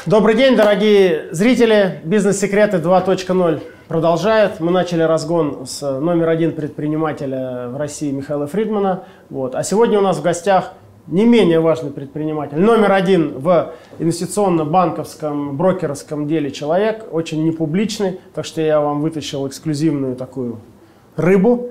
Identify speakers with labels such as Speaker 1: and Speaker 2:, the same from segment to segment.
Speaker 1: Добрый день, дорогие зрители. Бизнес-секреты 2.0 продолжает. Мы начали разгон с номер один предпринимателя в России Михаила Фридмана. А сегодня у нас в гостях не менее важный предприниматель. Номер один в инвестиционно-банковском, брокерском деле человек. Очень непубличный. Так что я вам вытащил эксклюзивную такую рыбу.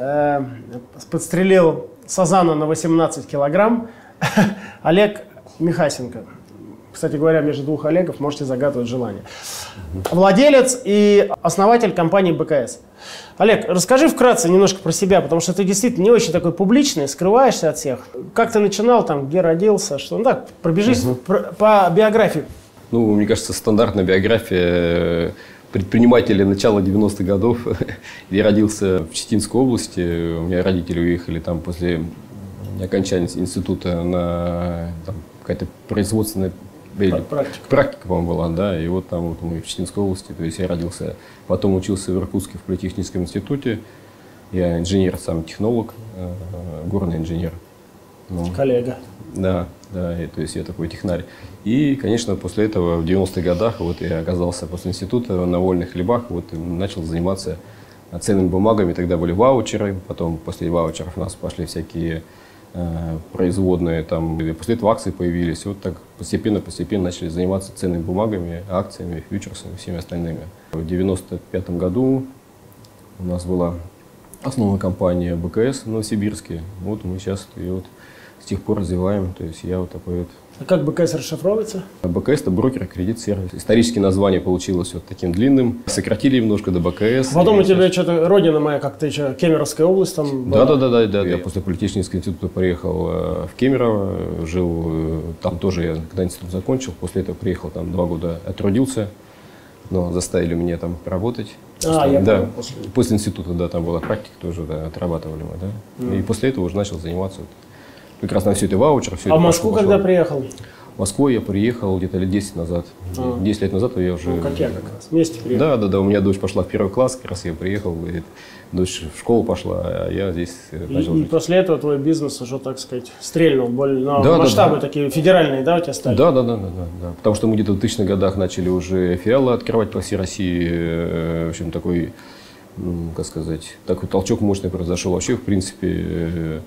Speaker 1: Подстрелил сазана на 18 килограмм. Олег Михасенко. Кстати говоря, между двух Олегов можете загадывать желание. Владелец и основатель компании БКС. Олег, расскажи вкратце немножко про себя, потому что ты действительно не очень такой публичный, скрываешься от всех. Как ты начинал, там, где родился, что? Ну так, пробежись по биографии.
Speaker 2: Ну, мне кажется, стандартная биография предпринимателя начала 90-х годов. Я родился в Читинской области, у меня родители уехали там после окончания института на какая-то производственная практика, по-моему, была, да, и вот там вот мы в Читинской области, то есть я родился, потом учился в Иркутске в политехническом институте, я инженер, сам технолог, горный инженер. Ну,
Speaker 1: коллега.
Speaker 2: Да, и, то есть я такой технарь. И, конечно, после этого в 90-х годах вот я оказался после института на вольных хлебах, вот и начал заниматься ценными бумагами, тогда были ваучеры, потом после ваучеров у нас пошли всякие производные, там, и после этого акции появились. Вот так постепенно начали заниматься ценными бумагами, акциями, фьючерсами и всеми остальными. В 1995 году у нас была основная компания БКС в Новосибирске. Вот мы сейчас ее вот с тех пор развиваем. То есть я вот такой вот.
Speaker 1: А как БКС расшифровывается?
Speaker 2: БКС – это брокер, кредит-сервис. Историческое название получилось вот таким длинным. Сократили немножко до БКС.
Speaker 1: Потом у тебя что-то родина моя, как-то еще Кемеровская область там была.
Speaker 2: Да. Я после политехнического института приехал в Кемерово, жил там тоже, я когда институт закончил, после этого приехал, там 2 года оттрудился, но заставили меня там поработать. После института, да, там была практика тоже, да, отрабатывали мы, да. И после этого уже начал заниматься. Как раз на все это ваучер.
Speaker 1: А в Москву когда приехал?
Speaker 2: В Москву я приехал где-то лет 10 назад. 10 лет назад я уже...
Speaker 1: Ну, как я как раз, вместе приехал.
Speaker 2: Да, у меня дочь пошла в 1 класс, как раз я приехал, и дочь в школу пошла, а я здесь начал жить.
Speaker 1: И после этого твой бизнес уже, так сказать, стрельнул, масштабы такие федеральные, да, у тебя стали?
Speaker 2: Да. Потому что мы где-то в 2000-х годах начали уже филиалы открывать по всей России. В общем, такой, как сказать, такой толчок мощный произошел. Вообще, в принципе,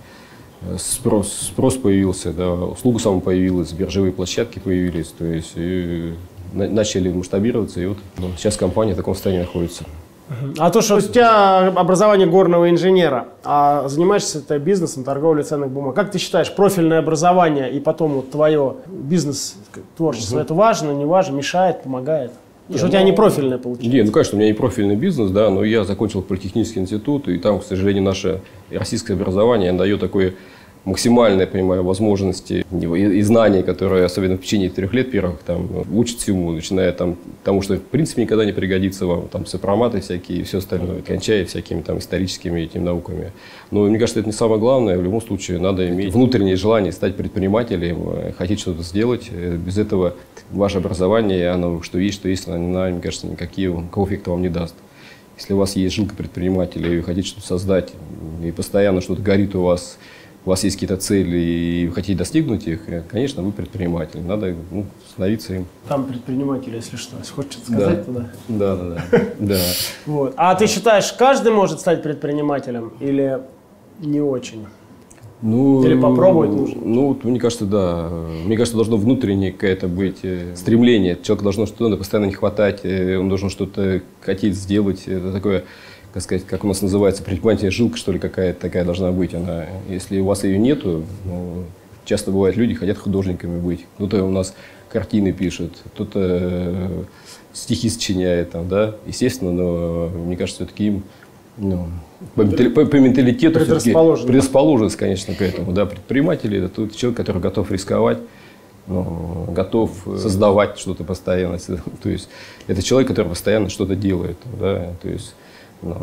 Speaker 2: спрос появился, да, услуга сама появилась, биржевые площадки появились, то есть начали масштабироваться, и вот сейчас компания в таком состоянии находится.
Speaker 1: А то, что у тебя образование горного инженера, а занимаешься ты бизнесом, торговлей ценных бумаг, как ты считаешь, профильное образование и потом вот твое бизнес-творчество, это важно, не важно, мешает, помогает? Потому что у тебя не профильное получается.
Speaker 2: Конечно, у меня не профильный бизнес, да, но я закончил политехнический институт, и там, к сожалению, наше российское образование дает такое максимальное, понимаю, возможности и знания, которые, особенно в течение 3 лет первых, там, учат всему, начиная там, тому, что в принципе никогда не пригодится вам, там, сопроматы всякие и все остальное, кончая всякими там историческими этими науками. Но мне кажется, это не самое главное, в любом случае надо иметь внутреннее желание стать предпринимателем, хотеть что-то сделать. Без этого ваше образование, оно что есть, оно, мне кажется, никакого эффекта вам не даст. Если у вас есть жилка предпринимателя, и вы хотите что-то создать, и постоянно что-то горит у вас есть какие-то цели, и вы хотите достигнуть их, конечно, вы предприниматель. Надо становиться им.
Speaker 1: Там предприниматель, если что, хочется сказать туда.
Speaker 2: Да.
Speaker 1: Вот. А ты считаешь, каждый может стать предпринимателем или не очень? Или попробовать нужно?
Speaker 2: Мне кажется, да. Мне кажется, должно внутреннее какое-то быть стремление. Человеку должно что-то постоянно не хватать, он должен что-то хотеть сделать. Это такое, как сказать, как у нас называется, предпринимательная жилка, что ли, какая-то такая должна быть. Она, если у вас ее нету, часто бывает, люди хотят художниками быть. Кто-то у нас картины пишет, кто-то стихи сочиняет, там, да, естественно, но мне кажется, все-таки им по менталитету предрасположенность, конечно, к этому. Да. Предприниматель – это тот человек, который готов рисковать, готов создавать что-то постоянно. То есть это человек, который постоянно что-то делает. Да. То есть,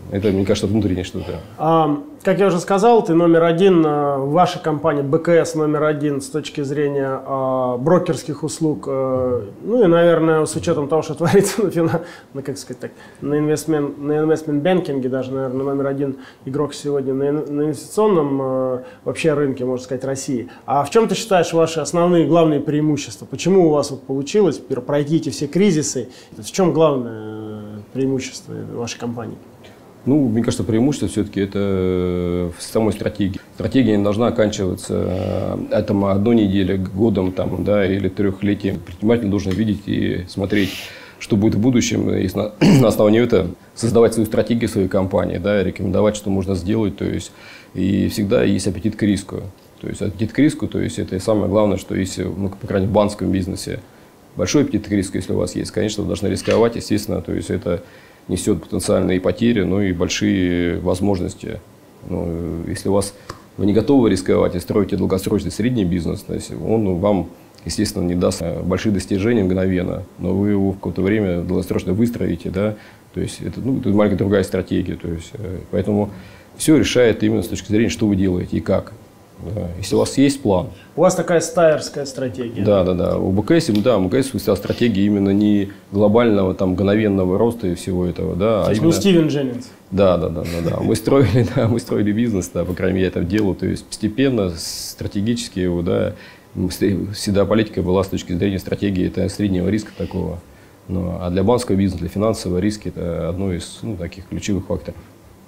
Speaker 2: Это, мне кажется, внутреннее что-то.
Speaker 1: Как я уже сказал, ты номер один, ваша компания БКС номер один с точки зрения брокерских услуг. Ну и, наверное, с учетом того, что творится на инвестмент-бэнкинге, даже, наверное, номер один игрок сегодня на инвестиционном вообще рынке, можно сказать, России. А в чем ты считаешь ваши основные, главные преимущества? Почему у вас вот получилось пройти эти все кризисы? В чем главное преимущество вашей компании?
Speaker 2: Ну, мне кажется, преимущество все-таки это в самой стратегии. Стратегия не должна оканчиваться одной неделей, годом там, да, или трехлетием. Предприниматель должен видеть и смотреть, что будет в будущем, и на основании этого создавать свою стратегию своей компании, да, рекомендовать, что можно сделать. То есть, и всегда есть аппетит к риску. То есть аппетит к риску, то есть это самое главное, что если, ну, по крайней мере, в банковском бизнесе большой аппетит к риску, если у вас есть, конечно, вы должны рисковать, естественно, то есть это несет потенциальные потери, ну и большие возможности. Ну, если вы не готовы рисковать и строите долгосрочный средний бизнес, он вам, естественно, не даст больших достижений мгновенно, но вы его в какое-то время долгосрочно выстроите, да, то есть это, ну, это маленькая другая стратегия, то есть, поэтому все решает именно с точки зрения, что вы делаете и как. Да. Если у вас есть план.
Speaker 1: У вас такая стайерская стратегия.
Speaker 2: Да. У БКС выставила стратегия именно не глобального, там, мгновенного роста и всего этого. Да,
Speaker 1: то есть именно... не Стивен Дженнинс.
Speaker 2: Да. Мы строили бизнес, да, по крайней мере, я это делал. То есть постепенно, стратегически его, да, всегда политика была с точки зрения стратегии, это среднего риска такого. А для банковского бизнеса, для финансового риска это одно из таких ключевых факторов.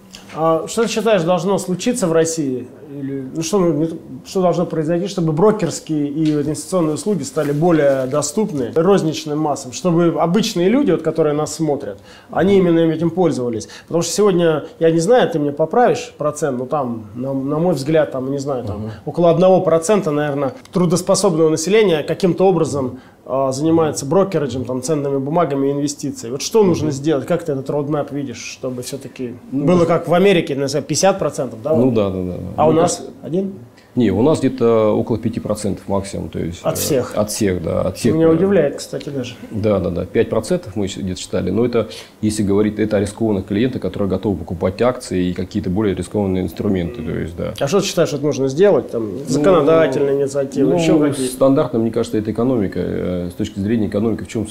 Speaker 1: А что ты считаешь, должно случиться в России? Или, что должно произойти, чтобы брокерские и инвестиционные услуги стали более доступны розничным массам? Чтобы обычные люди, вот, которые нас смотрят, они именно этим пользовались. Потому что сегодня, я не знаю, ты мне поправишь процент, но там, на мой взгляд, там, не знаю, там, около 1%, наверное, трудоспособного населения каким-то образом занимается брокериджем, там, ценными бумагами и инвестициями. Вот что нужно сделать? Как ты этот roadmap видишь, чтобы все-таки было как в Америке, 50%, да?
Speaker 2: Да.
Speaker 1: А у нас один?
Speaker 2: Не, у нас где-то около 5% максимум. То есть,
Speaker 1: от всех?
Speaker 2: От всех, да. От всех.
Speaker 1: Меня удивляет, кстати, даже.
Speaker 2: Да. 5% мы где-то считали. Но это, если говорить, это о рискованных клиентах, которые готовы покупать акции и какие-то более рискованные инструменты. То есть, да.
Speaker 1: А что ты считаешь, что нужно сделать? Там, законодательные инициативы, еще какие-то?
Speaker 2: Стандартно, мне кажется, это экономика. С точки зрения экономики, в чем,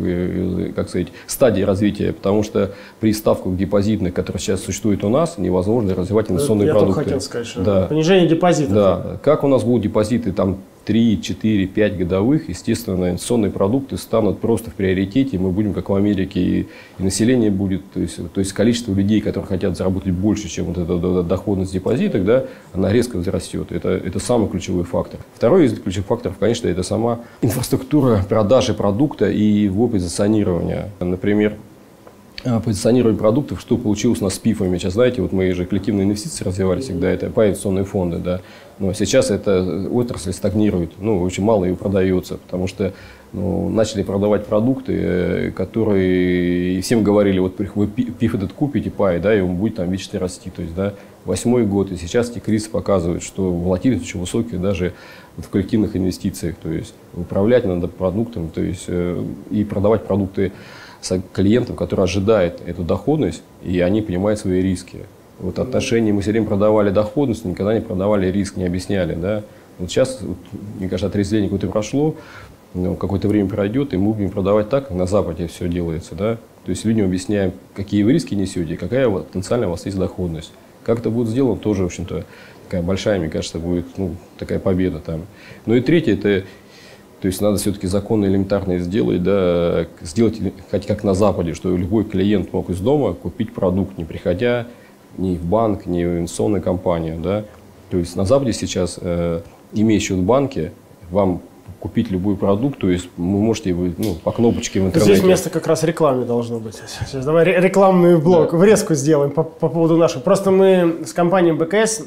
Speaker 2: как сказать, стадия развития. Потому что при ставках депозитных, которые сейчас существуют у нас, невозможно развивать инвестиционные продукты.
Speaker 1: Я только хотел сказать, что понижение депозитов.
Speaker 2: Да. Как у нас будут депозиты там 3, 4, 5 годовых, естественно, инвестиционные продукты станут просто в приоритете. Мы будем, как в Америке, и население будет, то есть количество людей, которые хотят заработать больше, чем вот эта доходность депозитов, да, она резко возрастет. Это самый ключевой фактор. Второй из ключевых факторов, конечно, это сама инфраструктура продажи продукта и его позиционирования. Например, позиционирование продуктов, что получилось у нас с ПИФами. Сейчас, знаете, вот мы же коллективные инвестиции развивали всегда, это инвестиционные фонды, да. Но сейчас эта отрасль стагнирует, очень мало ее продается, потому что начали продавать продукты, которые всем говорили, вот вы ПИФ этот купите, пай, да, и он будет там вечно расти. То есть, да, 8-й год, и сейчас эти кризисы показывают, что волатильность очень высокая даже вот в коллективных инвестициях. То есть управлять надо продуктом, то есть и продавать продукты клиентам, которые ожидают эту доходность, и они понимают свои риски. Вот отношения мы все время продавали доходность, никогда не продавали риск, не объясняли. Да? Вот сейчас, мне кажется, отрезвление какое-то прошло, какое-то время пройдет, и мы будем продавать так, как на Западе все делается. Да? То есть людям объясняем, какие вы риски несете, какая потенциально у вас есть доходность. Как это будет сделано, тоже, в общем-то, такая большая, мне кажется, будет такая победа там. Ну и третье, это, то есть надо все-таки законы элементарные сделать, да, сделать хоть как на Западе, что любой клиент мог из дома купить продукт, не приходя ни в банк, ни в инвестиционную компанию. Да. То есть на Западе сейчас, имея счет в банке, вам купить любой продукт, то есть вы можете по кнопочке в интернете.
Speaker 1: Здесь место как раз рекламе должно быть. Сейчас давай рекламный блок, да. Врезку сделаем по поводу нашего. Просто мы с компанией БКС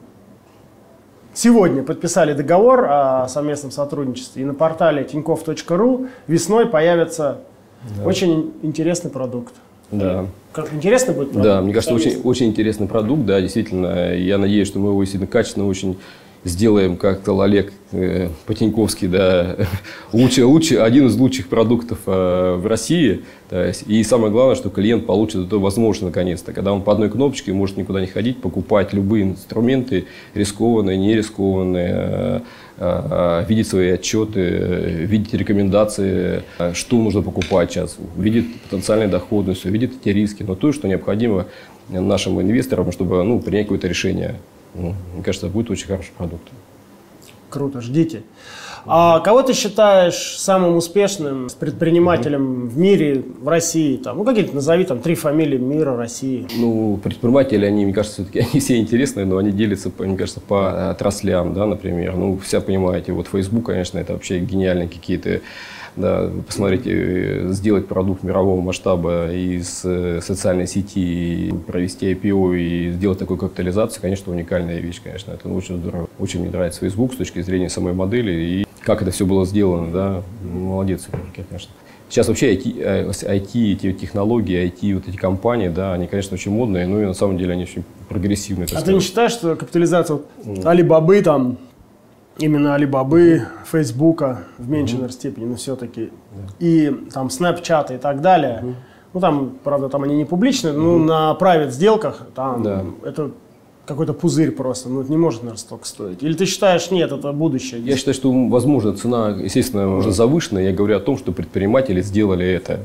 Speaker 1: сегодня подписали договор о совместном сотрудничестве, и на портале tinkoff.ru весной появится очень интересный продукт.
Speaker 2: Да.
Speaker 1: Как интересно будет продукт?
Speaker 2: Да, мне кажется, очень интересный продукт, да, действительно. Я надеюсь, что мы его действительно качественно очень сделаем, как сказал Олег Потеньковский, да, один из лучших продуктов в России. То есть, и самое главное, что клиент получит эту возможность наконец-то, когда он по одной кнопочке может никуда не ходить, покупать любые инструменты, рискованные, не рискованные, видеть свои отчеты, видеть рекомендации, что нужно покупать сейчас, видеть потенциальную доходность, видеть эти риски, но то, что необходимо нашим инвесторам, чтобы принять какое-то решение. Мне кажется, будет очень хороший продукт.
Speaker 1: Круто, ждите. А кого ты считаешь самым успешным предпринимателем в мире, в России? Какие-то назови 3 фамилии мира, России.
Speaker 2: Предприниматели, мне кажется, все-таки они все интересные, но они делятся, мне кажется, по отраслям, да, например. Все понимаете, Facebook, конечно, это вообще гениальные какие-то. Да, посмотрите, сделать продукт мирового масштаба из социальной сети, провести IPO и сделать такую капитализацию, конечно, уникальная вещь, конечно. Это очень здорово. Очень мне нравится Facebook с точки зрения самой модели и как это все было сделано, да. Молодец, конечно. Сейчас вообще IT, эти технологии, IT, вот эти компании, да, они, конечно, очень модные, но и на самом деле они очень прогрессивные.
Speaker 1: А ты не считаешь, что капитализация Алибабы, именно Алибабы, Фейсбука в меньшей степени, но все-таки, и Снэпчата и так далее, правда, они не публичные, но на private сделках это какой-то пузырь просто, это не может, наверное, столько стоить. Или ты считаешь, нет, это будущее?
Speaker 2: Я считаю, что, возможно, цена, естественно, уже завышенная. Я говорю о том, что предприниматели сделали это.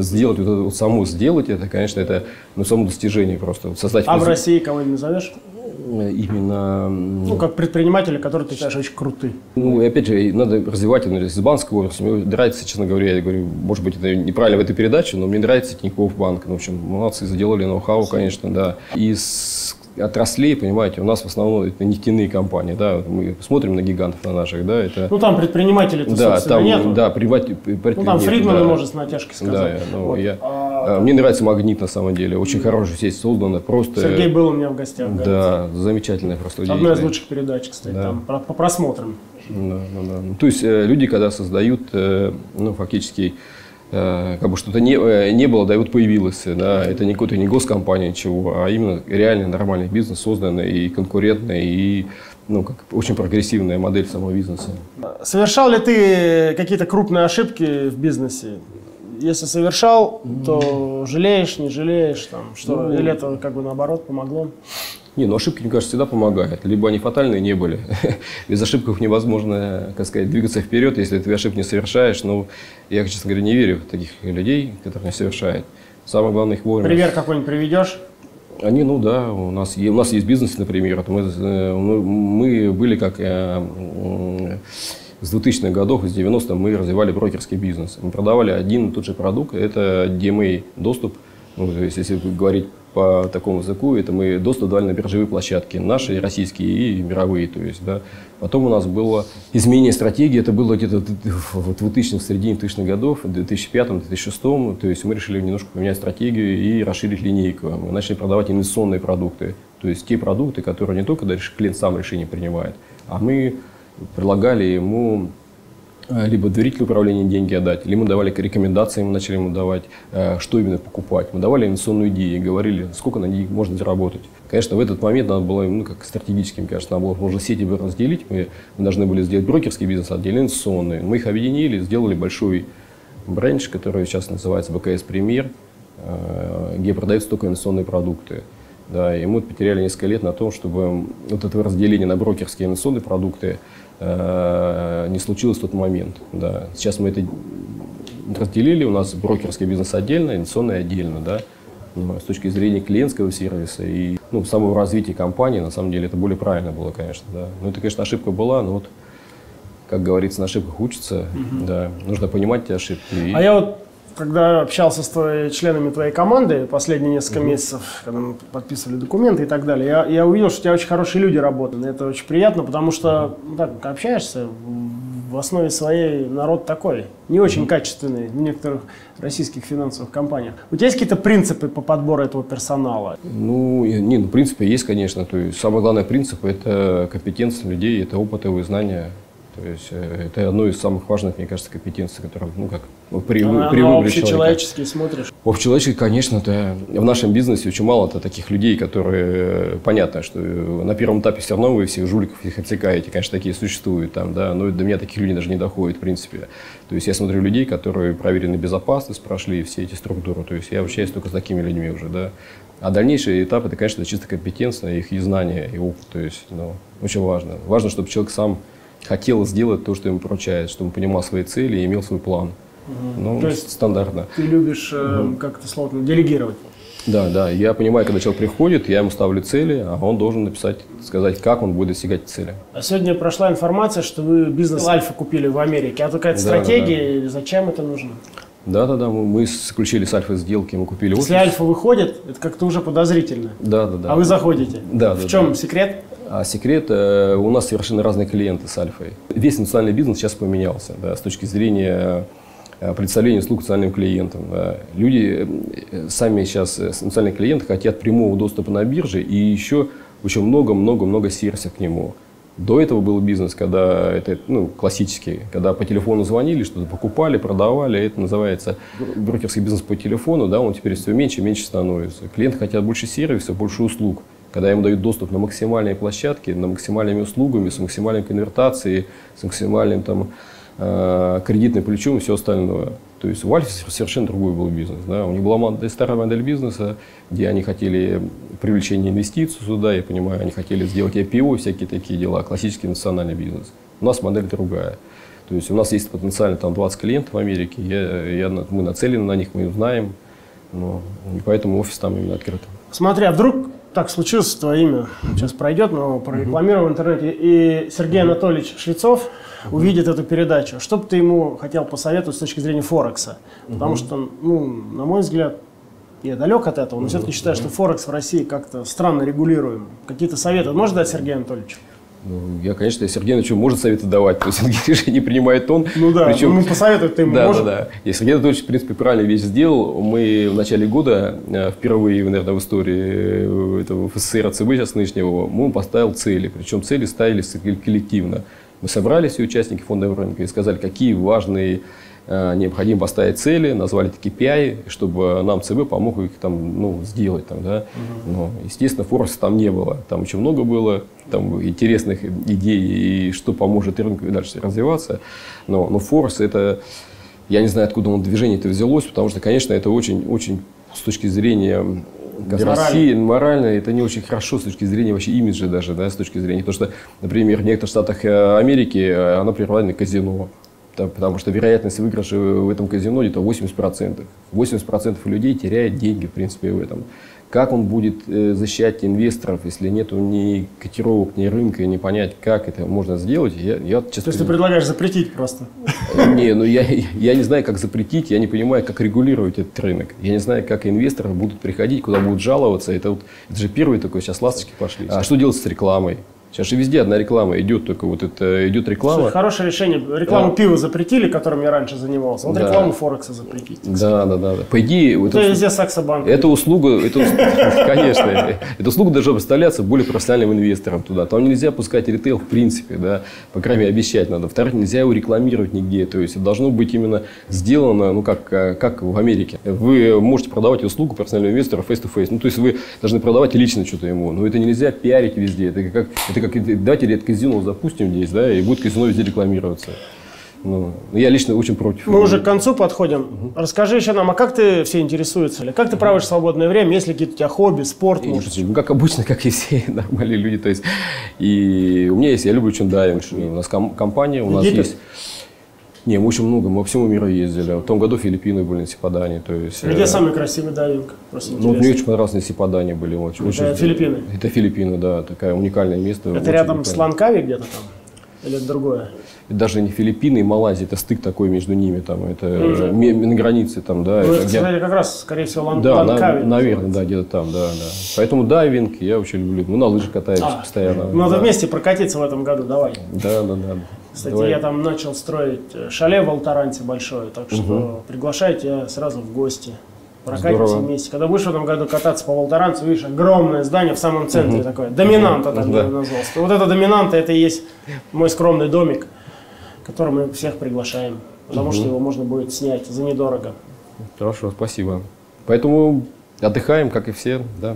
Speaker 2: Сделать это, конечно, это само достижение просто. Создать
Speaker 1: в России кого-нибудь назовешь?
Speaker 2: Именно...
Speaker 1: как предприниматели, которые ты считаешь очень крутые.
Speaker 2: И опять же, надо развивать из банковской области. Мне нравится, честно говоря, я говорю, может быть, это неправильно в этой передаче, но мне нравится Тинькофф банк. В общем, молодцы, заделали ноу-хау, конечно, да. Из отраслей, понимаете, у нас в основном это нефтяные компании, да, мы смотрим на гигантов на наших, да, это...
Speaker 1: там предпринимателей-то, собственно, нету.
Speaker 2: Да,
Speaker 1: там Фридман может с натяжкой сказать.
Speaker 2: Да, мне нравится Магнит, на самом деле, очень хорошая сеть создана, просто...
Speaker 1: Сергей был у меня в гостях.
Speaker 2: Да, замечательная просто.
Speaker 1: Одна из лучших передач, кстати, по просмотрам.
Speaker 2: Да. То есть люди, когда создают, фактически, что-то не было, да, и появилось, да, это не какой-то не госкомпания, ничего, а именно реальный нормальный бизнес, созданный и конкурентный, и очень прогрессивная модель самого бизнеса.
Speaker 1: Совершал ли ты какие-то крупные ошибки в бизнесе? Если совершал, то жалеешь, не жалеешь, или это наоборот помогло?
Speaker 2: Ошибки, мне кажется, всегда помогают. Либо они фатальные не были. Без ошибок невозможно, двигаться вперед, если ты ошибок не совершаешь. Я, честно говоря, не верю в таких людей, которые не совершают. Самое главное их вовремя.
Speaker 1: Пример какой-нибудь приведешь?
Speaker 2: Они, у нас есть бизнес, например. Мы были как с 2000-х годов, с 90-х мы развивали брокерский бизнес. Мы продавали один и тот же продукт, это DMA доступ. То есть, если говорить по такому языку, это мы доступ давали на биржевые площадки, наши, российские и мировые. То есть, да. Потом у нас было изменение стратегии, это было где-то в 2000-х, в середине 2000-х годов, в 2005-2006. То есть мы решили немножко поменять стратегию и расширить линейку. Мы начали продавать инвестиционные продукты. То есть те продукты, которые не только клиент сам решение принимает, а мы предлагали ему либо доверительное управление деньги отдать, либо мы давали рекомендации, мы начали ему давать, что именно покупать. Мы давали инвестиционную идею и говорили, сколько на них можно заработать. Конечно, в этот момент надо было, как стратегическим, конечно, надо было можно сети разделить. Мы должны были сделать брокерский бизнес, отдельно инвестиционный. Мы их объединили, сделали большой брендж, который сейчас называется БКС Премьер, где продаются только инвестиционные продукты. Да, и мы потеряли несколько лет на том, чтобы это разделение на брокерские и инвестиционные продукты не случилось в тот момент. Да. Сейчас мы это разделили, у нас брокерский бизнес отдельно, инвестиционный отдельно. Да. С точки зрения клиентского сервиса и самого развития компании, на самом деле, это более правильно было, конечно. Да. Это, конечно, ошибка была, но как говорится, на ошибках учатся. Да. Нужно понимать эти ошибки.
Speaker 1: А когда общался с членами твоей команды последние несколько месяцев, когда мы подписывали документы и так далее, я увидел, что у тебя очень хорошие люди работают. Это очень приятно, потому что, как общаешься, в основе своей народ такой, не очень качественный в некоторых российских финансовых компаниях. У тебя есть какие-то принципы по подбору этого персонала?
Speaker 2: Принципы есть, конечно. То есть, самый главный принцип – это компетенция людей, это опытовые знания. То есть это одно из самых важных, мне кажется, компетенций, которые, ну, как при выборе человека.
Speaker 1: Общечеловеческий смотришь?
Speaker 2: Общечеловеческий, конечно, это в нашем бизнесе очень мало таких людей, которые, понятно, что на первом этапе все равно вы всех жуликов их отсекаете, конечно, такие существуют там, да, но до меня таких людей даже не доходит, в принципе. То есть я смотрю людей, которые проверены безопасность, прошли все эти структуры, то есть я общаюсь только с такими людьми уже, да. А дальнейший этап, это, конечно, чисто компетенция, их и знания, и опыт, то есть, ну, очень важно. Важно, чтобы человек сам хотел сделать то, что ему поручают, чтобы он понимал свои цели и имел свой план. Ну, то есть стандартно.
Speaker 1: Ты любишь, как это слово, делегировать?
Speaker 2: Да, да. Я понимаю, когда человек приходит, я ему ставлю цели, а он должен написать, сказать, как он будет достигать цели.
Speaker 1: А сегодня прошла информация, что вы бизнес Альфа купили в Америке. А то какая-то стратегия, да. Зачем это нужно?
Speaker 2: Да. Мы заключили с Альфой сделки, мы купили офис.
Speaker 1: Если Альфа выходит, это как-то уже подозрительно.
Speaker 2: Да.
Speaker 1: А вы заходите?
Speaker 2: Да.
Speaker 1: В чем секрет?
Speaker 2: А секрет, у нас совершенно разные клиенты с Альфой. Весь национальный бизнес сейчас поменялся, да, с точки зрения представления услуг национальным клиентам. Да. Люди сами сейчас, национальные клиенты, хотят прямого доступа на бирже и еще очень много сервисов к нему. До этого был бизнес, когда это, ну, классический, когда по телефону звонили, что-то покупали, продавали, это называется брокерский бизнес по телефону, да, он теперь все меньше и меньше становится. Клиенты хотят больше сервисов, больше услуг. Когда ему дают доступ на максимальные площадки, на максимальными услугами, с максимальной конвертацией, с максимальным там, кредитным плечом и все остальное. То есть у Альфы совершенно другой был бизнес. Да? У них была старая модель бизнеса, где они хотели привлечения инвестиций сюда, я понимаю, они хотели сделать IPO, всякие такие дела, классический национальный бизнес. У нас модель другая. То есть у нас есть потенциально там 20 клиентов в Америке, мы нацелены на них, мы их знаем, и поэтому офис там именно открыт.
Speaker 1: Смотри, а вдруг так случилось, твое имя сейчас пройдет, но прорекламировал в интернете, и Сергей Анатольевич Шлицов увидит эту передачу. Что бы ты ему хотел посоветовать с точки зрения Форекса? Потому что, ну, на мой взгляд, я далек от этого, но все-таки считаю, что Форекс в России как-то странно регулируем. Какие-то советы можешь дать Сергею Анатольевичу?
Speaker 2: Я, конечно, Сергей Анатольевич может советы давать, то есть решение принимает он.
Speaker 1: Ну да, причем, посоветовать ты ему можешь.
Speaker 2: Да. И Сергей Анатольевич, в принципе, правильную вещь сделал. Мы в начале года, впервые, наверное, в истории этого ФССР, ЦБ сейчас нынешнего, мы поставил цели. Причем цели ставились коллективно. Мы собрались, все участники фондового рынка, и сказали, какие важные необходимо поставить цели, назвали такие KPI, чтобы нам ЦБ помог их там, сделать. Там, да? Но, естественно, Форекса там не было. Там очень много было там, интересных идей, и что поможет рынку дальше развиваться. Но Форекс, это, я не знаю, откуда движение это взялось, потому что, конечно, это очень с точки зрения России, морально, это не очень хорошо с точки зрения вообще имиджа даже, да, с точки зрения. Потому что, например, в некоторых штатах Америки оно превратно в казино. Потому что вероятность выигрыша в этом казино где-то 80%. 80% людей теряют деньги, в принципе, в этом. Как он будет защищать инвесторов, если нет ни котировок, ни рынка, не понять, как это можно сделать? То
Speaker 1: есть ты предлагаешь запретить просто?
Speaker 2: Не, я не знаю, как запретить, я не понимаю, как регулировать этот рынок. Я не знаю, как инвесторы будут приходить, куда будут жаловаться. Это же первый такой, сейчас ласточки пошли. А что делать с рекламой? Сейчас же везде одна реклама идет, только вот это идет реклама.
Speaker 1: Слушай, хорошее решение. Рекламу пива запретили, которым я раньше занимался. Вот рекламу Форекса запретить.
Speaker 2: Да. По идее,
Speaker 1: везде Саксобанк.
Speaker 2: Эта услуга, конечно, эта услуга должна представляться более профессиональным инвесторам туда. Там нельзя пускать ритейл в принципе, да, по крайней мере, обещать надо. Во-вторых, нельзя его рекламировать нигде. То есть это должно быть именно сделано, как в Америке. Вы можете продавать услугу профессионального инвестора face-to-face. То есть вы должны продавать лично что-то ему. Но это нельзя пиарить везде. Это как давайте казино запустим здесь, да, и будет казино везде рекламироваться. Я лично очень против.
Speaker 1: Мы уже к концу подходим. Расскажи еще нам, а как ты все интересуются? Как ты проводишь свободное время? Есть ли какие-то у тебя хобби, спорт?
Speaker 2: Как обычно, как и все нормальные люди. То есть, и у меня есть, я люблю чундайвинг. У нас компания, у нас есть. Не, мы очень много, мы по всему миру ездили. В том году Филиппины были на Сипадане.
Speaker 1: Где самый красивый дайвинг?
Speaker 2: Мне очень понравилось, на Сипадане были.
Speaker 1: Это Филиппины?
Speaker 2: Это Филиппины, да. Такое уникальное место.
Speaker 1: Это рядом с Ланкави где-то там? Или это другое?
Speaker 2: Это даже не Филиппины и Малайзия, это стык такой между ними. Там, это на границе. Там, да,
Speaker 1: это, кстати, как раз, скорее всего,
Speaker 2: Ланкави. Да, наверное, да, где-то там. Да. Поэтому дайвинг я очень люблю. На лыжах катаемся постоянно.
Speaker 1: Надо вместе прокатиться в этом году, давай.
Speaker 2: Да.
Speaker 1: Кстати, я там начал строить шале в Алтаранте большое, так что приглашаю тебя сразу в гости. Прокатимся вместе. Когда будешь в этом году кататься по Алтаранцу, видишь, огромное здание в самом центре такое. Доминанта так назвался. Вот это доминанта, это и есть мой скромный домик. который мы всех приглашаем, потому что его можно будет снять за недорого.
Speaker 2: Хорошо, спасибо. Поэтому отдыхаем, как и все, да.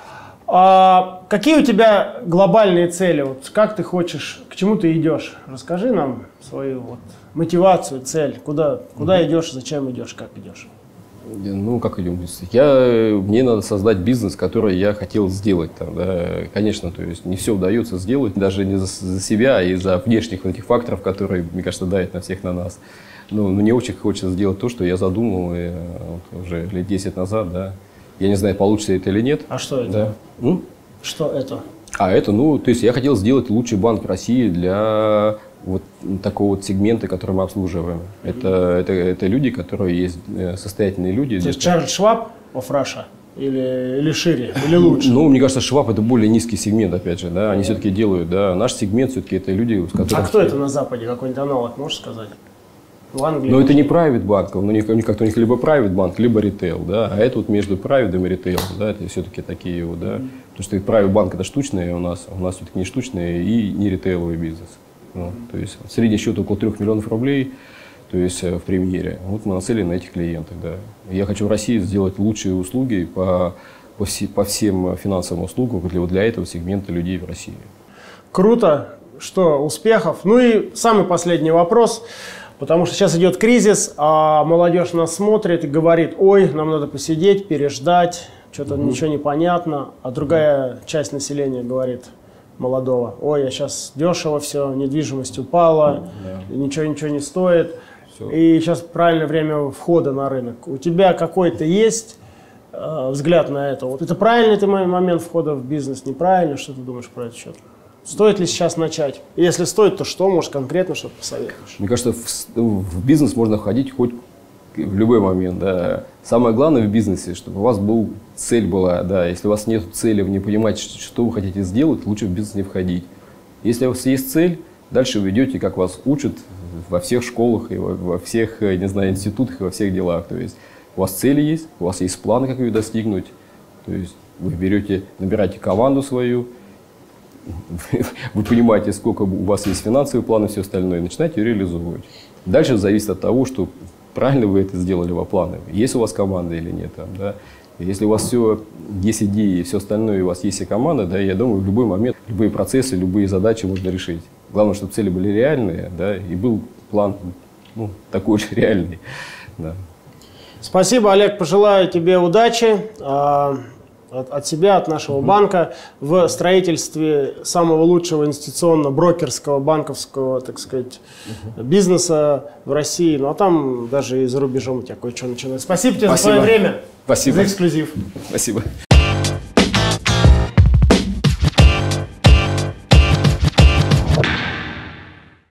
Speaker 1: А какие у тебя глобальные цели? Вот как ты хочешь, к чему ты идешь? Расскажи нам свою вот мотивацию, цель. Куда идешь, зачем идешь, как идешь?
Speaker 2: Ну, как идем? Мне надо создать бизнес, который я хотел сделать. Там, да. Конечно, то есть не все удается сделать, даже не за себя, а из-за внешних этих факторов, которые, мне кажется, давят на всех на нас. Но мне очень хочется сделать то, что я задумал вот, уже лет 10 назад. Да. Я не знаю, получится это или нет.
Speaker 1: А что это?
Speaker 2: Да.
Speaker 1: Что это?
Speaker 2: А это, то есть я хотел сделать лучший банк России для вот такого вот сегмента, который мы обслуживаем. Это люди, которые есть состоятельные люди.
Speaker 1: То есть Чарльз Шваб of Russia? Или шире, или лучше?
Speaker 2: Ну, мне кажется, Шваб это более низкий сегмент, опять же, да, они все-таки делают, да, наш сегмент все-таки это люди, с которыми...
Speaker 1: А кто это на Западе, какой-нибудь аналог, можешь сказать? В Англии?
Speaker 2: Ну, это не private банк, у них либо private банк, либо ритейл, да, а это вот между private и ритейл, да, это все-таки такие вот, да, потому что private банк это штучный, у нас все-таки не штучный и не ритейловый бизнес. То есть средний счет около 3 миллионов рублей, то есть в премьере. Вот мы нацелены на этих клиентах. Да. Я хочу в России сделать лучшие услуги по всем финансовым услугам для этого сегмента людей в России.
Speaker 1: Круто, что успехов. Ну и самый последний вопрос, потому что сейчас идет кризис, а молодежь нас смотрит и говорит: ой, нам надо посидеть, переждать, что-то ничего не понятно, а другая часть населения говорит: молодого: ой, я сейчас дешево все, недвижимость упала, ничего не стоит. Все. И сейчас правильное время входа на рынок. У тебя какой-то есть взгляд на это? Вот это правильный ты момент входа в бизнес, неправильно? Что ты думаешь про этот счет? Стоит ли сейчас начать? И если стоит, то что? Может, конкретно что-то посоветуешь?
Speaker 2: Мне кажется, в бизнес можно входить хоть в любой момент. Да. Самое главное в бизнесе, чтобы у вас цель была. Да. Если у вас нет цели, вы не понимаете, что вы хотите сделать, лучше в бизнес не входить. Если у вас есть цель, дальше вы идете, как вас учат во всех школах, и во всех, не знаю, институтах, и во всех делах. То есть у вас цели есть, у вас есть планы, как ее достигнуть. То есть вы набираете команду свою, вы понимаете, сколько у вас есть финансовые планы и все остальное, и начинаете ее реализовывать. Дальше зависит от того, что правильно вы это сделали во планы. Есть у вас команда или нет. Там, да? Если у вас все есть идеи и все остальное, и у вас есть и команда, да, я думаю, в любой момент, любые процессы, любые задачи можно решить. Главное, чтобы цели были реальные, да, и был план такой же реальный. Да.
Speaker 1: Спасибо, Олег. Пожелаю тебе удачи от себя, от нашего банка в строительстве самого лучшего инвестиционно-брокерского, банковского, так сказать, бизнеса в России. Ну а там даже и за рубежом у тебя кое-что начинается. Спасибо тебе за твое время.
Speaker 2: Спасибо.
Speaker 1: За эксклюзив.
Speaker 2: Спасибо.